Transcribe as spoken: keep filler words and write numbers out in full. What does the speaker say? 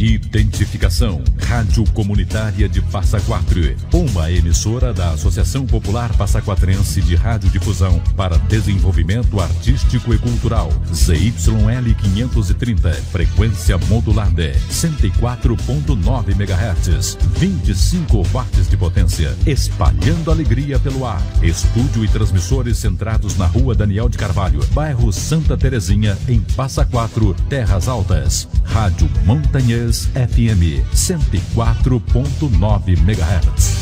Identificação: Rádio Comunitária de Passa Quatro, uma emissora da Associação Popular Passaquatrense de Radiodifusão para Desenvolvimento Artístico e Cultural. Z Y L quinhentos e trinta, frequência modulada, cento e quatro ponto nove megahertz, vinte e cinco watts de potência, espalhando alegria pelo ar. Estúdio e transmissores centrados na Rua Daniel de Carvalho, bairro Santa Terezinha, em Passa Quatro, Terras Altas. Rádio Montanhês F M, cento e quatro ponto nove megahertz.